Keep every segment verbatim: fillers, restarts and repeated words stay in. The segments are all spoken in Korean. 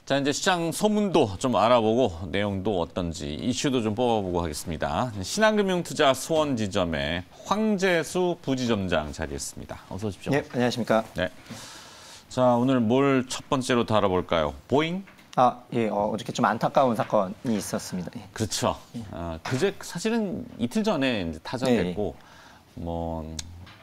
자, 이제 시장 소문도 좀 알아보고 내용도 어떤지 이슈도 좀 뽑아보고 하겠습니다. 신한금융투자 수원지점의 황재수 부지점장 자리했습니다. 어서 오십시오. 네, 안녕하십니까. 네. 자, 오늘 뭘 첫 번째로 다뤄볼까요? 보잉? 아, 예, 어, 어저께 좀 안타까운 사건이 있었습니다. 예. 그렇죠. 예. 아, 그제 사실은 이틀 전에 이제 타전됐고, 예. 뭐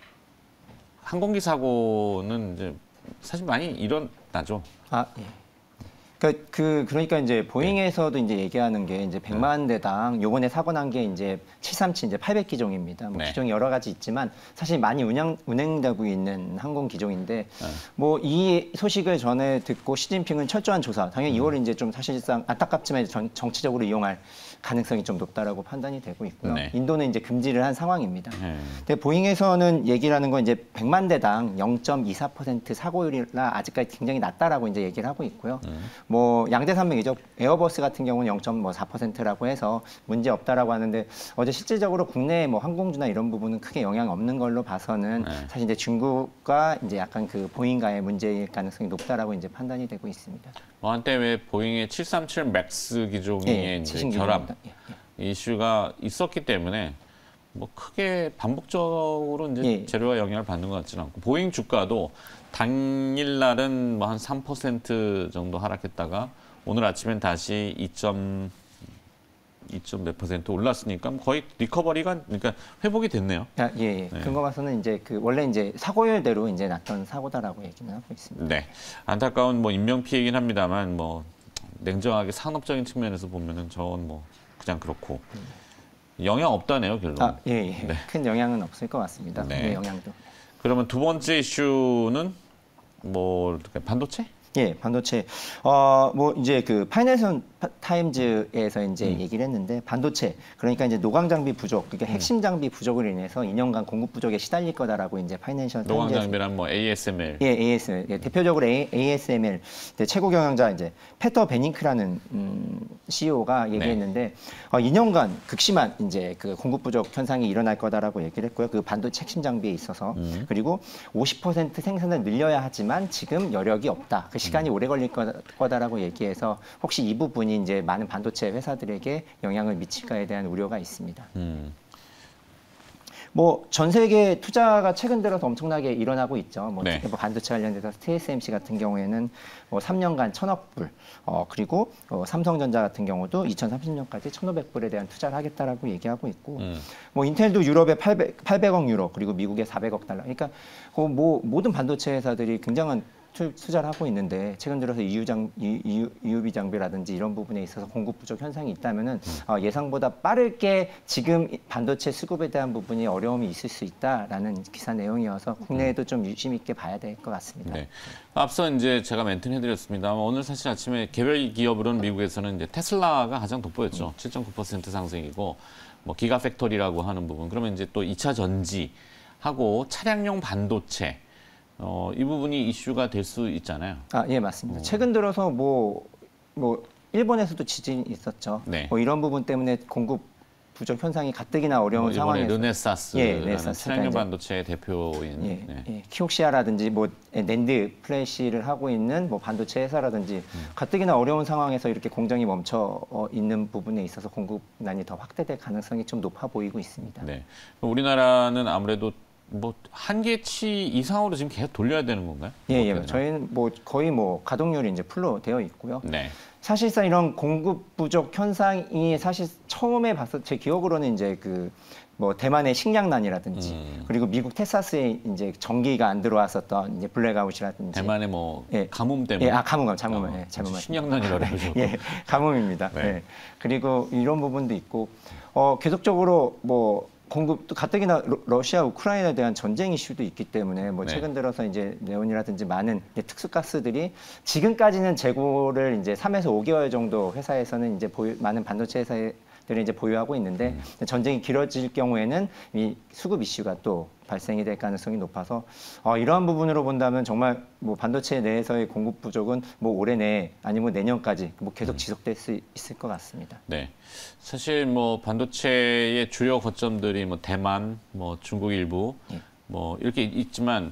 항공기 사고는 이제 사실 많이 일어나죠. 아, 예. 그, 그, 그러니까 이제 보잉에서도 이제 얘기하는 게 이제 백만 대당 요번에 사고 난 게 이제 칠삼칠 이제 팔백 기종입니다. 뭐 네. 기종이 여러 가지 있지만 사실 많이 운영, 운행되고 있는 항공 기종인데 네. 뭐 이 소식을 전에 듣고 시진핑은 철저한 조사, 당연히 음. 이거를 이제 좀 사실상 안타깝지만 정, 정치적으로 이용할 가능성이 좀 높다라고 판단이 되고 있고요. 네. 인도는 이제 금지를 한 상황입니다. 네. 근데 보잉에서는 얘기를 하는 건 이제 백만 대당 영 점 이사 퍼센트 사고율이라 아직까지 굉장히 낮다라고 이제 얘기를 하고 있고요. 음. 뭐 양대산맥이죠. 에어버스 같은 경우는 영 점 사 퍼센트라고 해서 문제 없다라고 하는데 어제 실질적으로 국내 뭐 항공주나 이런 부분은 크게 영향 없는 걸로 봐서는 네. 사실 이제 중국과 이제 약간 그 보잉과의 문제일 가능성이 높다라고 이제 판단이 되고 있습니다. 뭐 한때 왜 보잉의 칠삼칠 맥스 기종의 예, 이제 결함 예, 예. 이슈가 있었기 때문에 뭐 크게 반복적으로 이제 예. 재료와 영향을 받는 것 같지는 않고 보잉 주가도 당일날은 뭐 한 삼 퍼센트 정도 하락했다가 오늘 아침엔 다시 이 점 이 점 몇 퍼센트 올랐으니까 거의 리커버리가 그러니까 회복이 됐네요. 아, 예, 예. 네. 근거 봐서는 이제 그 원래 이제 사고율대로 이제 났던 사고다라고 얘기는 하고 있습니다. 네, 안타까운 뭐 인명 피해이긴 합니다만 뭐 냉정하게 산업적인 측면에서 보면은 저건 뭐 그냥 그렇고. 음. 영향 없다네요, 결론. 아, 예, 예. 네. 큰 영향은 없을 것 같습니다. 네. 네, 영향도. 그러면 두 번째 이슈는 뭐 반도체? 예, 반도체. 어, 뭐 이제 그 파이낸셜 타임즈에서 이제 음. 얘기를 했는데 반도체, 그러니까 이제 노광 장비 부족, 그러니까 핵심 장비 부족으로 인해서 이 년간 공급 부족에 시달릴 거다라고 이제 파이낸셜 타임즈. 노광 장비란 뭐 에이에스엠엘. 예, 에이에스엠엘. 예, 대표적으로 에이에스엠엘 최고 경영자 이제 페터 베닝크라는 음, 씨이오가 얘기했는데 네. 어, 이 년간 극심한 이제 그 공급 부족 현상이 일어날 거다라고 얘기를 했고요. 그 반도체 핵심 장비에 있어서 음. 그리고 오십 퍼센트 생산을 늘려야 하지만 지금 여력이 없다. 그 시간이 음. 오래 걸릴 거다라고 얘기해서 혹시 이 부분이 이제 많은 반도체 회사들에게 영향을 미칠까에 대한 우려가 있습니다. 음. 뭐 전 세계 투자가 최근 들어서 엄청나게 일어나고 있죠. 뭐, 네. 뭐 반도체 관련돼서 티에스엠씨 같은 경우에는 뭐 삼 년간 천억 불, 어, 그리고 어, 삼성전자 같은 경우도 이천삼십 년까지 천오백 불에 대한 투자를 하겠다라고 얘기하고 있고, 음. 뭐 인텔도 유럽에 팔백, 팔백억 유로, 그리고 미국에 사백억 달러. 그러니까 그 뭐 모든 반도체 회사들이 굉장한 투자를 하고 있는데 최근 들어서 이유장, 이유, 이유비 장비라든지 이런 부분에 있어서 공급 부족 현상이 있다면은 음. 어, 예상보다 빠르게 지금 반도체 수급에 대한 부분이 어려움이 있을 수 있다라는 기사 내용이어서 국내에도 좀 유심 있게 봐야 될 것 같습니다. 네. 앞서 이제 제가 멘트를 해드렸습니다만 오늘 사실 아침에 개별 기업으로는 미국에서는 이제 테슬라가 가장 돋보였죠. 음. 칠 점 구 퍼센트 상승이고 뭐 기가 팩토리라고 하는 부분. 그러면 이제 또 이 차 전지하고 차량용 반도체. 어, 이 부분이 이슈가 될 수 있잖아요. 아, 예, 맞습니다. 어. 최근 들어서 뭐, 뭐, 일본에서도 지진이 있었죠. 네. 뭐 이런 부분 때문에 공급 부족 현상이 가뜩이나 어려운 뭐 상황에서. 르네사스라는 예, 르네사스. 차량용 반도체 대표인. 예, 네. 예, 키옥시아라든지 뭐 낸드 플래시를 하고 있는 뭐 반도체 회사라든지 음. 가뜩이나 어려운 상황에서 이렇게 공정이 멈춰 있는 부분에 있어서 공급난이 더 확대될 가능성이 좀 높아 보이고 있습니다. 네. 우리나라는 아무래도 뭐 한계치 이상으로 지금 계속 돌려야 되는 건가요? 예, 예. 저희는 뭐 거의 뭐 가동률이 이제 풀로 되어 있고요. 네. 사실상 이런 공급 부족 현상이 사실 처음에 봤을 제 기억으로는 이제 그 뭐 대만의 식량난이라든지 음. 그리고 미국 텍사스에 이제 전기가 안 들어왔었던 이제 블랙아웃이라든지 대만의 뭐 예. 가뭄 때문에 예, 아 가뭄 가뭄 잠깐만 어, 예, 잘못 식량난이라고 그러죠. 예, 가뭄입니다. 네. 예. 그리고 이런 부분도 있고 어 계속적으로 뭐 공급도 가뜩이나 러시아 우크라이나에 대한 전쟁 이슈도 있기 때문에 뭐 최근 들어서 이제 네온이라든지 많은 특수가스들이 지금까지는 재고를 이제 삼에서 오 개월 정도 회사에서는 이제 보유, 많은 반도체 회사에 들이 이제 보유하고 있는데 음. 전쟁이 길어질 경우에는 이 수급 이슈가 또 발생이 될 가능성이 높아서 어, 이러한 부분으로 본다면 정말 뭐 반도체 내에서의 공급 부족은 뭐 올해 내 아니면 내년까지 뭐 계속 음. 지속될 수 있을 것 같습니다. 네, 사실 뭐 반도체의 주요 거점들이 뭐 대만, 뭐 중국 일부, 예. 뭐 이렇게 있지만.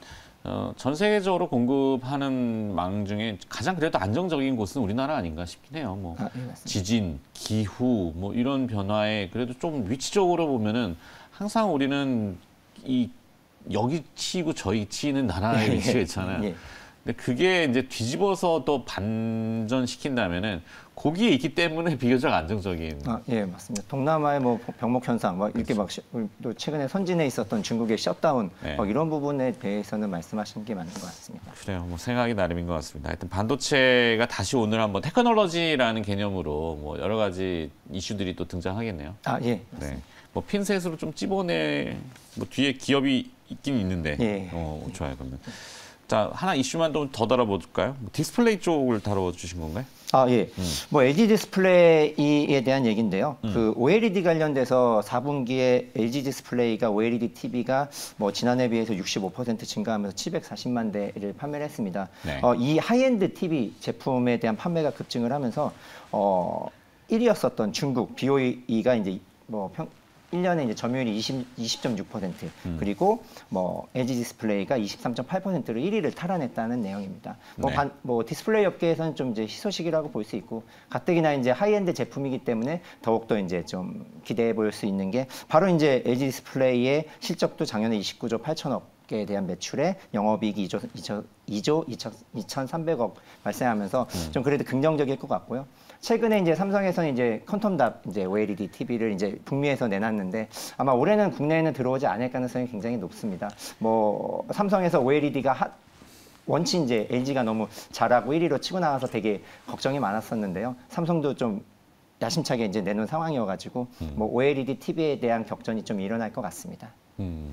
어, 전 세계적으로 공급하는 망 중에 가장 그래도 안정적인 곳은 우리나라 아닌가 싶긴 해요. 뭐 아, 예, 지진, 기후, 뭐 이런 변화에 그래도 좀 위치적으로 보면은 항상 우리는 이 여기 치고 저기 치는 나라에 위치가 있잖아요. 예. 근데 그게 이제 뒤집어서 또 반전시킨다면은 거기에 있기 때문에 비교적 안정적인. 아, 예, 맞습니다. 동남아의 뭐 병목 현상, 뭐 이렇게 그렇죠. 막 또 최근에 선진에 있었던 중국의 셧다운, 네. 뭐 이런 부분에 대해서는 말씀하신 게 맞는 것 같습니다. 그래요. 뭐 생각이 나름인 것 같습니다. 하여튼 반도체가 다시 오늘 한번 테크놀로지라는 개념으로 뭐 여러 가지 이슈들이 또 등장하겠네요. 아, 예. 네. 뭐 핀셋으로 좀 찝어내 뭐 뒤에 기업이 있긴 있는데. 예. 어, 좋아요. 그러면. 자, 하나 이슈만 좀 더 다뤄볼까요? 뭐 디스플레이 쪽을 다뤄주신 건가요? 아, 예. 음. 뭐 엘지 디스플레이에 대한 얘기인데요. 음. 그 오엘이디 관련돼서 사 분기에 엘지 디스플레이가 오엘이디 티비가 뭐 지난해 비해서 육십오 퍼센트 증가하면서 칠백사십만 대를 판매를 했습니다. 네. 어, 이 하이엔드 티비 제품에 대한 판매가 급증을 하면서 어, 일 위였었던 중국 비오이가 이제 뭐 평, 일 년에 이제 점유율이 이십 점 육 퍼센트 음. 그리고 뭐 엘지 디스플레이가 이십삼 점 팔 퍼센트로 일 위를 탈환했다는 내용입니다. 뭐, 네. 반, 뭐 디스플레이 업계에서는 좀 이제 희소식이라고 볼 수 있고 가뜩이나 이제 하이엔드 제품이기 때문에 더욱더 이제 좀 기대해 볼 수 있는 게 바로 이제 엘지 디스플레이의 실적도 작년에 이십구 조 팔천억 에 대한 매출에 영업이익이 이 조 이천삼백억 발생하면서 음. 좀 그래도 긍정적일 것 같고요. 최근에 이제 삼성에서는 이제 퀀텀답 이제 오엘이디 티비를 이제 북미에서 내놨는데 아마 올해는 국내에는 들어오지 않을 가능성이 굉장히 높습니다. 뭐 삼성에서 오엘이디가 하, 원치 이제 엘지가 너무 잘하고 일 위로 치고 나가서 되게 걱정이 많았었는데요. 삼성도 좀 야심차게 이제 내놓은 상황이어가지고 음. 뭐 오엘이디 티비에 대한 격전이 좀 일어날 것 같습니다. 음.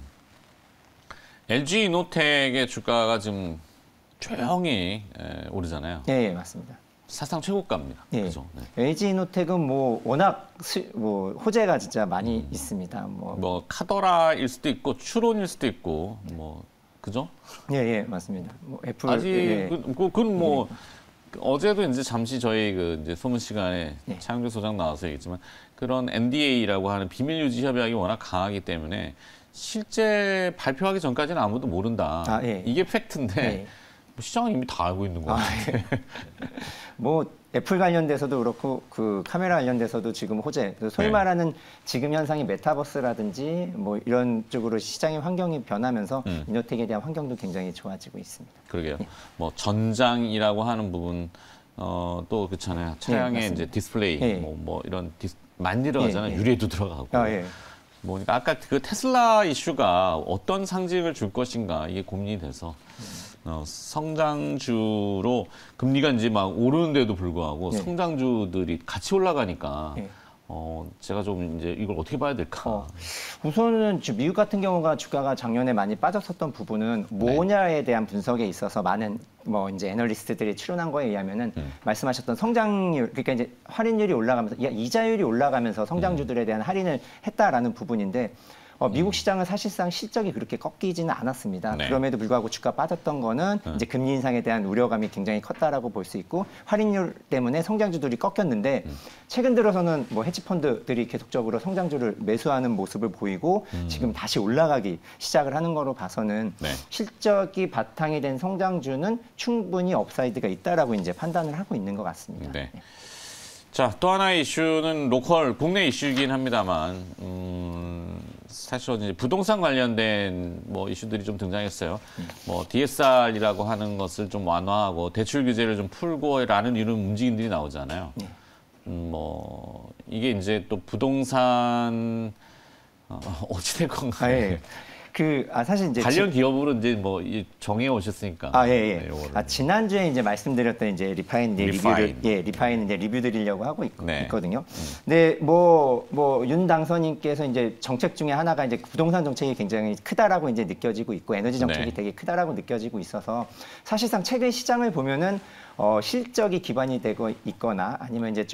엘지 이노텍의 주가가 지금 조용히 에, 오르잖아요. 예, 예, 맞습니다. 사상 최고가입니다. 예. 그죠? 네. 엘지 이노텍은 뭐 워낙 수, 뭐 호재가 진짜 많이 음. 있습니다. 뭐, 뭐 카더라일 수도 있고 추론일 수도 있고 뭐 그죠? 예, 예, 맞습니다. 뭐 애플 아직 예. 그, 그, 그건 뭐 어제도 이제 잠시 저희 그 이제 소문 시간에 예. 차영규 소장 나와서 얘기했지만 그런 엔디에이라고 하는 비밀 유지 협약이 워낙 강하기 때문에 실제 발표하기 전까지는 아무도 모른다. 아, 예. 이게 팩트인데 예. 뭐 시장은 이미 다 알고 있는 거 아, 같아요. 예. 뭐 애플 관련돼서도 그렇고 그 카메라 관련돼서도 지금 호재, 소위 네. 말하는 지금 현상이 메타버스라든지 뭐 이런 쪽으로 시장의 환경이 변하면서 음. 이노텍에 대한 환경도 굉장히 좋아지고 있습니다. 그러게요. 뭐 전장이라고 하는 부분 어, 또 그렇잖아요. 차량에 네, 이제 디스플레이 예. 뭐, 뭐 이런 디스, 많이 들어가잖아요. 예, 예. 유리에도 들어가고. 아, 예. 뭐 그러니까 아까 그 테슬라 이슈가 어떤 상징을 줄 것인가 이게 고민이 돼서 어, 성장주로 금리가 이제 막 오르는데도 불구하고 예. 성장주들이 같이 올라가니까 예. 어, 제가 좀 이제 이걸 어떻게 봐야 될까? 어, 우선은 지금 미국 같은 경우가 주가가 작년에 많이 빠졌었던 부분은 뭐냐에 대한 분석에 있어서 많은 뭐 이제 애널리스트들이 추론한 거에 의하면은 음. 말씀하셨던 성장률 그러니까 이제 할인율이 올라가면서 이- 이자율이 올라가면서 성장주들에 대한 할인을 했다라는 부분인데 어, 미국 시장은 사실상 실적이 그렇게 꺾이지는 않았습니다. 네. 그럼에도 불구하고 주가 빠졌던 거는 음. 이제 금리 인상에 대한 우려감이 굉장히 컸다라고 볼 수 있고 할인율 때문에 성장주들이 꺾였는데 음. 최근 들어서는 뭐 헤지펀드들이 계속적으로 성장주를 매수하는 모습을 보이고 음. 지금 다시 올라가기 시작을 하는 거로 봐서는 네. 실적이 바탕이 된 성장주는 충분히 업사이드가 있다라고 이제 판단을 하고 있는 것 같습니다. 네. 자, 또 하나의 이슈는 로컬 국내 이슈이긴 합니다만 음, 사실 이제 부동산 관련된 뭐 이슈들이 좀 등장했어요. 뭐 디에스알이라고 하는 것을 좀 완화하고 대출 규제를 좀 풀고라는 이런 움직임들이 나오잖아요. 네. 음, 뭐 이게 이제 또 부동산 어, 어찌 될 건가요? 아, 예. 그, 아, 사실 이제. 관련 기업으로 이제 뭐 이 정해 오셨으니까. 아, 예, 예. 네, 요거를. 아, 지난주에 이제 말씀드렸던 이제 리파인 이제 리파인. 리뷰를, 예, 리파인 이제 리뷰 드리려고 하고 있, 네. 거든요 근데 뭐, 뭐, 윤 당선인께서 이제 정책 중에 하나가 이제 부동산 정책이 굉장히 크다라고 이제 느껴지고 있고 에너지 정책이 네. 되게 크다라고 느껴지고 있어서 사실상 최근 시장을 보면은 어, 실적이 기반이 되고 있거나 아니면 이제 좀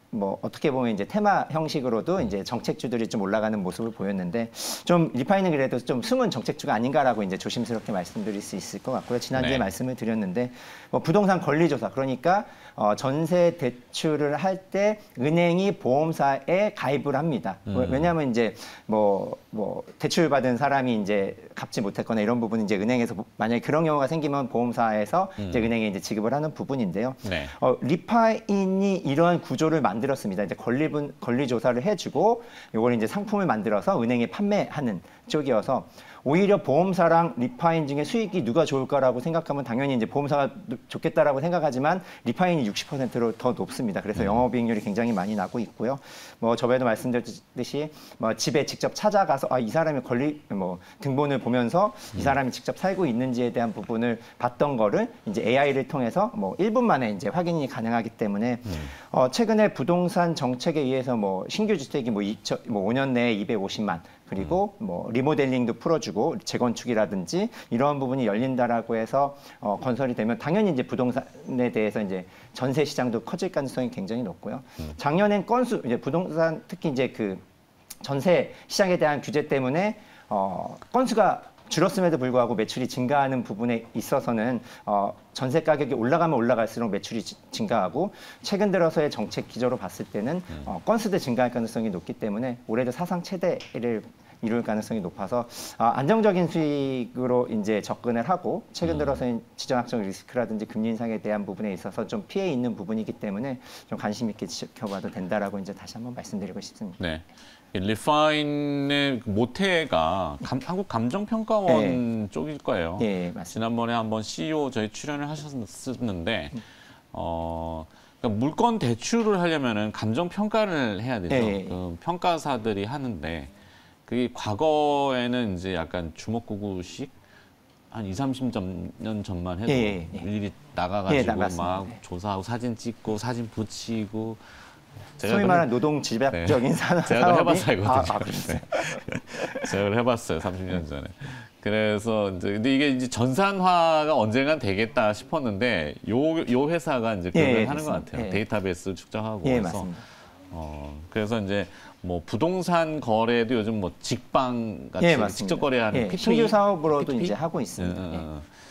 뭐 어떻게 보면 이제 테마 형식으로도 이제 정책주들이 좀 올라가는 모습을 보였는데 좀 리파이는 그래도 좀 숨은 정책주가 아닌가라고 이제 조심스럽게 말씀드릴 수 있을 것 같고요. 지난주에 네. 말씀을 드렸는데 뭐 부동산 권리조사 그러니까 어 전세 대출을 할 때 은행이 보험사에 가입을 합니다. 음. 왜냐하면 이제 뭐, 뭐 대출 받은 사람이 이제 갚지 못했거나 이런 부분은 이제 은행에서 만약에 그런 경우가 생기면 보험사에서 음. 이제 은행에 이제 지급을 하는 부분인데요. 네. 어, 리파인이 이러한 구조를 만들었습니다. 이제 권리분 권리 조사를 해주고 이걸 이제 상품을 만들어서 은행에 판매하는 쪽이어서 오히려 보험사랑 리파인 중에 수익이 누가 좋을까라고 생각하면 당연히 이제 보험사가 좋겠다라고 생각하지만 리파인이 육십 퍼센트로 더 높습니다. 그래서 음. 영업이익률이 굉장히 많이 나고 있고요. 뭐 저번에도 말씀드렸듯이 뭐 집에 직접 찾아가서 아, 이 사람이 권리 뭐 등본을 보면서 음. 이 사람이 직접 살고 있는지에 대한 부분을 봤던 거를 이제 에이아이를 통해서 뭐 일 분 만에 이제 확인이 가능하기 때문에 음. 어, 최근에 부동산 정책에 의해서 뭐 신규 주택이 뭐, 뭐 오 년 내에 이백오십만 그리고 뭐 리모델링도 풀어주고 재건축이라든지 이러한 부분이 열린다라고 해서 어, 건설이 되면 당연히 이제 부동산에 대해서 이제 전세 시장도 커질 가능성이 굉장히 높고요. 작년엔 건수 이제 부동산 특히 이제 그 전세 시장에 대한 규제 때문에 어, 건수가 줄었음에도 불구하고 매출이 증가하는 부분에 있어서는 어, 전세 가격이 올라가면 올라갈수록 매출이 지, 증가하고 최근 들어서의 정책 기조로 봤을 때는 어, 건수도 증가할 가능성이 높기 때문에 올해도 사상 최대를 이룰 가능성이 높아서 어, 안정적인 수익으로 이제 접근을 하고 최근 들어서는 지정학적 리스크라든지 금리 인상에 대한 부분에 있어서 좀 피해 있는 부분이기 때문에 좀 관심 있게 지켜봐도 된다라고 이제 다시 한번 말씀드리고 싶습니다. 네. 리파인의 모태가 감, 한국감정평가원 네. 쪽일 거예요. 네, 맞습니다. 지난번에 한번 씨이오 저희 출연을 하셨는데 어, 그러니까 물건 대출을 하려면은 감정평가를 해야 되죠. 네. 그 평가사들이 하는데 그게 과거에는 이제 약간 주먹구구식 한 이삼십 년 전만 해도 예, 예. 일일이 나가가지고 예, 막 조사하고 사진 찍고 사진 붙이고 소위 말하는 노동 집약적인 네. 산업 제가 해봤어요, 이거. 아, 아, 네. 제가 해봤어요, 삼십 년 전에. 그래서 이제 근데 이게 이제 전산화가 언젠간 되겠다 싶었는데 요 요 회사가 이제 그걸 예, 하는 것 같아요. 예. 데이터베이스 축적하고 예, 그래서 맞습니다. 어 그래서 이제 뭐 부동산 거래도 요즘 뭐 직방 같이 예, 직접 거래하는 예, 피투피? 신규 사업으로도 피투피? 이제 하고 있습니다. 예, 예.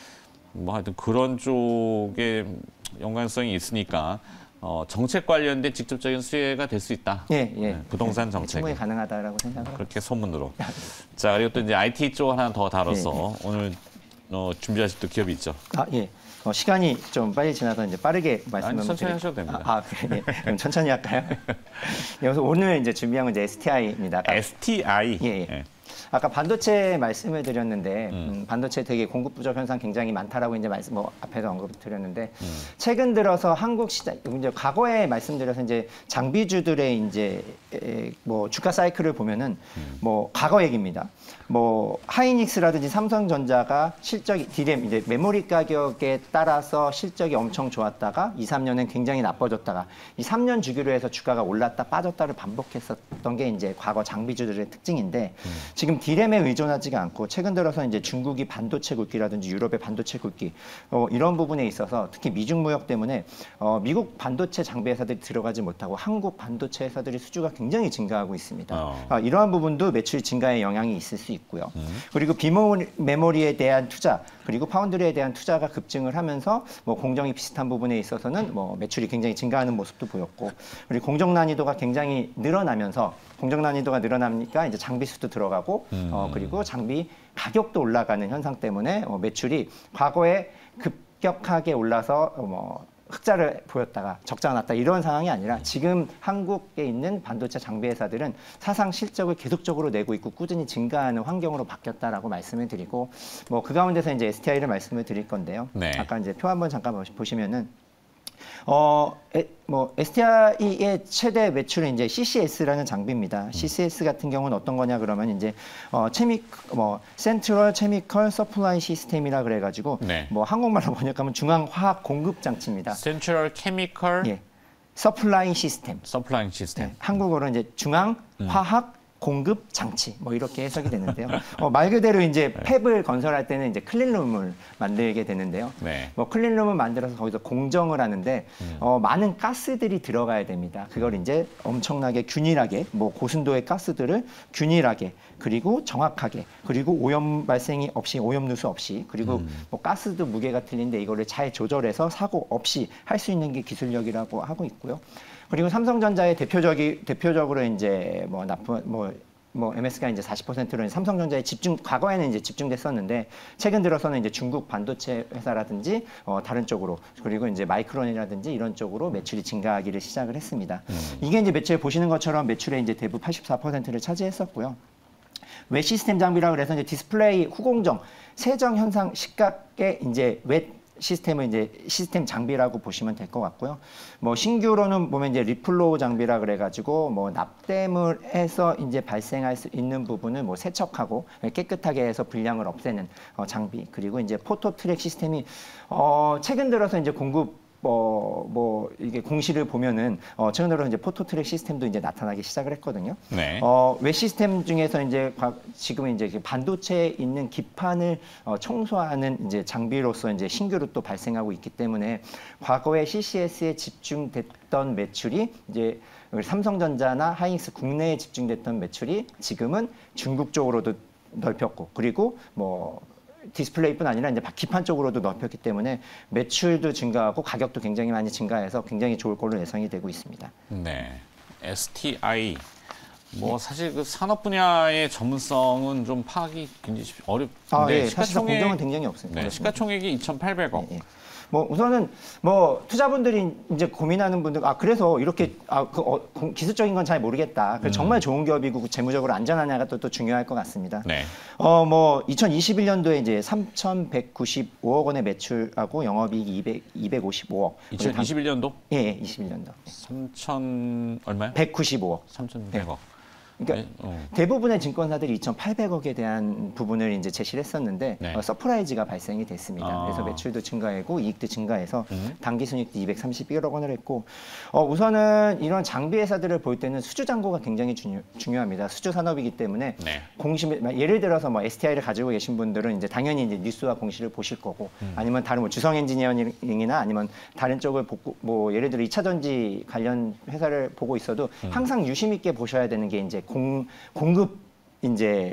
뭐 하여튼 그런 쪽에 연관성이 있으니까. 어, 정책 관련된 직접적인 수혜가 될 수 있다. 예, 예. 네, 부동산 예, 정책. 충분히 가능하다라고 생각을 그렇게 소문으로. 자, 그리고 또 이제 아이티 쪽 하나 더 다뤄서 예, 예. 오늘 어, 준비하실 또 기업이 있죠. 아, 예. 어, 시간이 좀 빨리 지나서 이제 빠르게 말씀을 아니, 천천히 드릴... 하셔도 됩니다. 아, 아 그래. 예. 그럼 천천히 할까요? 그래서 오늘 이제 준비한 건 이제 에스티아이입니다. 아까... 에스티아이. 예, 예. 예. 아까 반도체 말씀을 드렸는데 음. 음, 반도체 되게 공급 부족 현상 굉장히 많다라고 이제 말씀 뭐 앞에서 언급을 드렸는데 음. 최근 들어서 한국 시장 이제 과거에 말씀드려서 이제 장비주들의 이제 에, 뭐 주가 사이클을 보면은 음. 뭐 과거 얘기입니다. 뭐 하이닉스라든지 삼성전자가 실적이 디램 이제 메모리 가격에 따라서 실적이 엄청 좋았다가 이, 삼 년은 굉장히 나빠졌다가 이 삼 년 주기로 해서 주가가 올랐다 빠졌다를 반복했었던 게 이제 과거 장비주들의 특징인데 음. 지금 디램에 의존하지가 않고 최근 들어서 이제 중국이 반도체 굵기라든지 유럽의 반도체 굵기 어, 이런 부분에 있어서 특히 미중 무역 때문에 어, 미국 반도체 장비 회사들이 들어가지 못하고 한국 반도체 회사들이 수주가 굉장히 증가하고 있습니다. 어. 어, 이러한 부분도 매출 증가에 영향이 있을 수 있고요. 음. 그리고 비메모리에 대한 투자 그리고 파운드리에 대한 투자가 급증을 하면서 뭐 공정이 비슷한 부분에 있어서는 뭐 매출이 굉장히 증가하는 모습도 보였고 그리고 공정 난이도가 굉장히 늘어나면서 공정 난이도가 늘어나니까 이제 장비 수도 들어가고 음. 어, 그리고 장비 가격도 올라가는 현상 때문에 어, 매출이 과거에 급격하게 올라서 어, 뭐 흑자를 보였다가 적자가 났다 이런 상황이 아니라 지금 한국에 있는 반도체 장비 회사들은 사상 실적을 계속적으로 내고 있고 꾸준히 증가하는 환경으로 바뀌었다라고 말씀을 드리고 뭐 그 가운데서 이제 에스티아이를 말씀을 드릴 건데요. 네. 아까 이제 표 한번 잠깐 보시면은 어, 에, 뭐 에스티아이의 최대 매출은 이제 씨씨에스라는 장비입니다. 음. 씨씨에스 같은 경우는 어떤 거냐 그러면 이제 어, 체미 뭐 센트럴 케미컬 서플라이 시스템이라 그래가지고 네. 뭐 한국말로 번역하면 중앙 화학 공급 장치입니다. 센트럴 케미컬 예, 서플라이 시스템. 서플라이 시스템. 네, 한국어로 이제 중앙 음. 화학 공급 장치 뭐 이렇게 해석이 되는데요. 어, 말 그대로 이제 팹을 건설할 때는 이제 클린룸을 만들게 되는데요. 네. 뭐 클린룸을 만들어서 거기서 공정을 하는데 음. 어, 많은 가스들이 들어가야 됩니다. 그걸 이제 엄청나게 균일하게 뭐 고순도의 가스들을 균일하게 그리고 정확하게 그리고 오염 발생이 없이 오염 누수 없이 그리고 음. 뭐 가스도 무게가 틀린데 이거를 잘 조절해서 사고 없이 할 수 있는 게 기술력이라고 하고 있고요. 그리고 삼성전자의 대표적이 대표적으로 이제 뭐 납품 뭐 뭐 엠에스가 이제 사십 퍼센트로 삼성전자에 집중 과거에는 이제 집중됐었는데 최근 들어서는 이제 중국 반도체 회사라든지 어 다른 쪽으로 그리고 이제 마이크론이라든지 이런 쪽으로 매출이 증가하기를 시작을 했습니다. 음. 이게 이제 매출 보시는 것처럼 매출의 이제 대부 팔십사 퍼센트를 차지했었고요. 웹 시스템 장비라 그래서 이제 디스플레이 후공정 세정 현상 시각의 이제 웹 시스템을 이제 시스템 장비라고 보시면 될 것 같고요. 뭐 신규로는 보면 이제 리플로우 장비라 그래가지고 뭐 납땜을 해서 이제 발생할 수 있는 부분을 뭐 세척하고 깨끗하게 해서 불량을 없애는 어, 장비 그리고 이제 포토 트랙 시스템이 어, 최근 들어서 이제 공급 뭐, 뭐, 이게 공시를 보면은, 어, 최근 들어 이제 포토트랙 시스템도 이제 나타나기 시작을 했거든요. 네. 어, 웹 시스템 중에서 이제 지금은 이제 반도체에 있는 기판을 어, 청소하는 이제 장비로서 이제 신규로 또 발생하고 있기 때문에 과거에 씨씨에스에 집중됐던 매출이 이제 삼성전자나 하이닉스 국내에 집중됐던 매출이 지금은 중국 쪽으로도 넓혔고 그리고 뭐, 디스플레이뿐 아니라 이제 기판 쪽으로도 넓혔기 때문에 매출도 증가하고 가격도 굉장히 많이 증가해서 굉장히 좋을 걸로 예상이 되고 있습니다. 네, 에스티아이 뭐 사실 그 산업 분야의 전문성은 좀 파악이 굉장히 어렵. 아, 예, 사실상 공정은 굉장히 없습니다. 네, 시가총액이 이천팔백억. 예, 예. 뭐 우선은 뭐 투자분들이 이제 고민하는 분들 아 그래서 이렇게 아 그 어, 기술적인 건 잘 모르겠다. 그 정말 좋은 기업이고 재무적으로 안전하냐가 또, 또 중요할 것 같습니다. 네. 어 뭐 이천이십일 년도에 이제 삼천백구십오억 원의 매출하고 영업이익 이백오십오억. 이천이십일 년도? 예, 예, 이십일 년도. 삼천 얼마요? 백구십오억. 삼천백억. 그러니까 네, 어. 대부분의 증권사들이 이천팔백억에 대한 부분을 이제 제시를 했었는데 네. 어, 서프라이즈가 발생이 됐습니다. 아. 그래서 매출도 증가하고 이익도 증가해서 음. 당기순이익도 이백삼십일억 원을 했고 어, 우선은 이런 장비 회사들을 볼 때는 수주 잔고가 굉장히 중요, 중요합니다. 수주 산업이기 때문에 네. 공시 예를 들어서 뭐 에스티아이를 가지고 계신 분들은 이제 당연히 이제 뉴스와 공시를 보실 거고 음. 아니면 다른 뭐 주성 엔지니어링이나 아니면 다른 쪽을 보고 뭐 예를 들어 이차 전지 관련 회사를 보고 있어도 음. 항상 유심 있게 보셔야 되는 게 이제 공, 공급 이제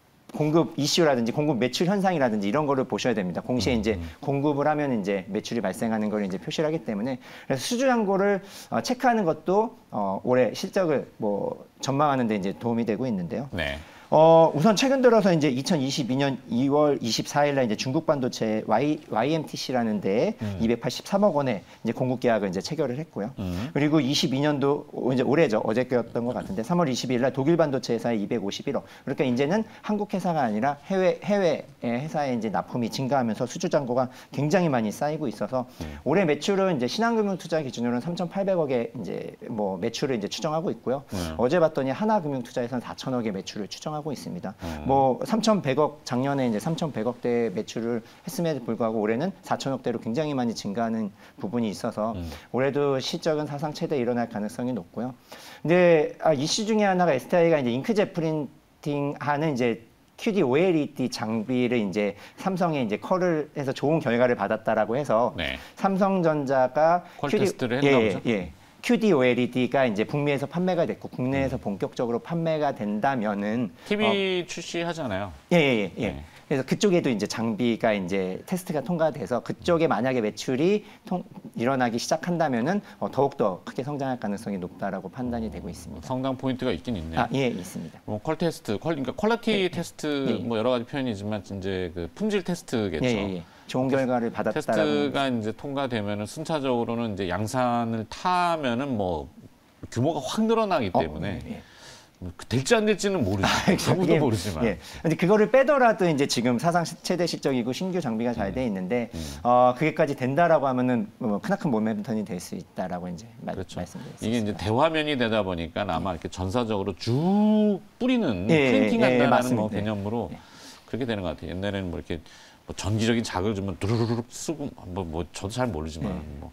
공급 이슈라든지 공급 매출 현상이라든지 이런 거를 보셔야 됩니다. 공시에 음, 이제 음. 공급을 하면 이제 매출이 발생하는 걸 이제 표시를 하기 때문에 그래서 수주 잔고를 어, 체크하는 것도 어, 올해 실적을 뭐 전망하는 데 이제 도움이 되고 있는데요. 네. 어, 우선 최근 들어서 이제 이천이십이 년 이월 이십사일 날 이제 중국 반도체 Y, 와이엠티씨라는 데에 음. 이백팔십삼억 원의 이제 공급 계약을 이제 체결을 했고요. 음. 그리고 이십이 년도 이제 올해죠. 어저께였던 것 같은데 삼월 이십이일 날 독일 반도체 회사에 이백오십일억. 그러니까 이제는 한국 회사가 아니라 해외 해외 회사에 이제 납품이 증가하면서 수주 잔고가 굉장히 많이 쌓이고 있어서 음. 올해 매출은 이제 신한금융 투자 기준으로는 삼천팔백억의 이제 뭐 매출을 이제 추정하고 있고요. 음. 어제 봤더니 하나금융 투자에서는 사천억의 매출을 추정하고 있습니다. 음. 뭐 삼천백억 작년에 이제 삼천백억대 매출을 했음에도 불구하고 올해는 사천억대로 굉장히 많이 증가하는 부분이 있어서 음. 올해도 실적은 사상 최대 일어날 가능성이 높고요. 근데 아, 이슈 중에 하나가 에스티아이가 이제 잉크젯 프린팅하는 이제 큐디 오엘이디 장비를 이제 삼성에 이제 컬을 해서 좋은 결과를 받았다라고 해서 네. 삼성전자가 컬 큐디 테스트를 했나 예, 보죠? 예. 큐디 오엘이디가 이제 북미에서 판매가 됐고 국내에서 음. 본격적으로 판매가 된다면은 티비 출시하잖아요. 예, 예, 예. 네. 그래서 그쪽에도 이제 장비가 이제 테스트가 통과돼서 그쪽에 만약에 매출이 통, 일어나기 시작한다면은 어, 더욱더 크게 성장할 가능성이 높다라고 판단이 되고 있습니다. 성장 포인트가 있긴 있네요. 아, 예, 있습니다. 뭐 퀄 테스트, 퀄, 그러니까 퀄리티 예, 테스트 예, 예. 뭐 여러 가지 표현이지만 이제 그 품질 테스트겠죠. 예, 예, 예. 좋은 결과를 받았다라고. 테스트가 이제 통과되면은 순차적으로는 이제 양산을 타면은 뭐 규모가 확 늘어나기 때문에 어, 예. 될지 안 될지는 모르죠. 아무도 예, 모르지만. 예. 근데 그거를 빼더라도 이제 지금 사상 최대 실적이고 신규 장비가 잘 돼 있는데 음. 어, 그게까지 된다라고 하면은 뭐 크나큰 모멘텀이 될 수 있다라고 이제 말, 그렇죠. 말씀드렸습니다. 이게 이제 대화면이 되다 보니까 아마 이렇게 전사적으로 쭉 뿌리는 예, 프린팅한다는 예, 뭐 맞습니다. 개념으로 예. 그렇게 되는 것 같아요. 옛날에는 뭐 이렇게 뭐 전기적인 자극을 주면 두루루룩 쓰고 뭐, 뭐 저도 잘 모르지만 네. 뭐.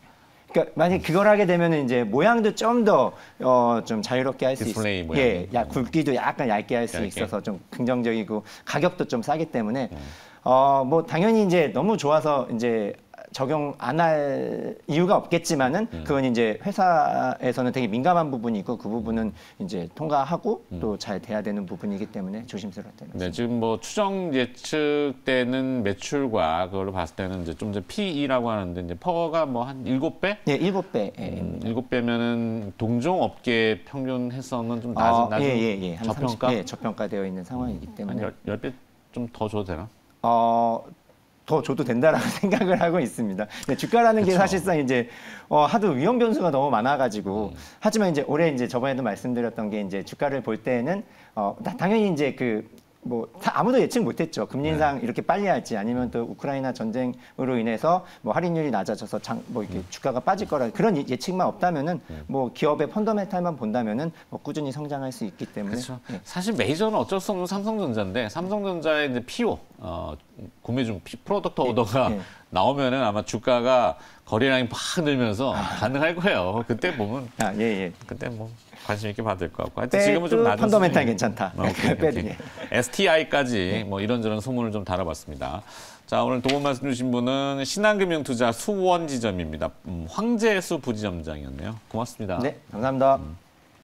그러니까 만약 그걸 하게 되면은 이제 모양도 좀 더 어 좀 자유롭게 할 수 있어요. 디스플레이 모양. 예, 야 굵기도 약간 얇게 할 수 얇게. 있어서 좀 긍정적이고 가격도 좀 싸기 때문에 음. 어 뭐 당연히 이제 너무 좋아서 이제 적용 안 할 이유가 없겠지만은 음. 그건 이제 회사에서는 되게 민감한 부분이고 그 부분은 이제 통과하고 음. 또 잘 돼야 되는 부분이기 때문에 조심스럽다는 네, 지금 뭐 추정 예측되는 매출과 그걸로 봤을 때는 이제 좀 이제 피이라고 하는데 이제 퍼가 뭐 한 일곱 배? 예, 일곱 배. 음, 일곱 배면은 동종 업계 평균 해서는 좀 낮은, 어, 낮은 예, 예, 예. 한 저평가? 삼십, 예, 저평가되어 있는 상황이기 때문에 한 열 배 좀 더 줘도 되나? 어, 더 줘도 된다라고 생각을 하고 있습니다. 근데 주가라는 게 그쵸. 사실상 이제 어, 하도 위험 변수가 너무 많아가지고 음. 하지만 이제 올해 이제 저번에도 말씀드렸던 게 이제 주가를 볼 때는 어, 다- 당연히 이제 그 뭐 아무도 예측 못했죠. 금리 인상 네. 이렇게 빨리 할지 아니면 또 우크라이나 전쟁으로 인해서 뭐 할인율이 낮아져서 장, 뭐 이렇게 주가가 빠질 거라 그런 예- 예측만 없다면은 뭐 기업의 펀더멘탈만 본다면은 뭐 꾸준히 성장할 수 있기 때문에 그렇죠. 예. 사실 메이저는 어쩔 수 없는 삼성전자인데 삼성전자의 이제 피오 어, 구매 중 피- 프로덕트 오더가 예. 나오면은 아마 주가가 거래량이 팍 늘면서 가능할 거예요. 그때 보면 아, 예, 예. 그때 뭐 관심 있게 받을 것 같고. 하여튼 지금은 좀 빼도 낮은 펀더멘탈 수준이- 괜찮다. 아, 오케이, 빼도 오케이. 예. 에스티아이까지 뭐 이런저런 소문을 좀 달아봤습니다. 자, 오늘 도움 말씀 주신 분은 신한금융투자 수원지점입니다. 음, 황재수 부지점장이었네요. 고맙습니다. 네, 감사합니다. 음.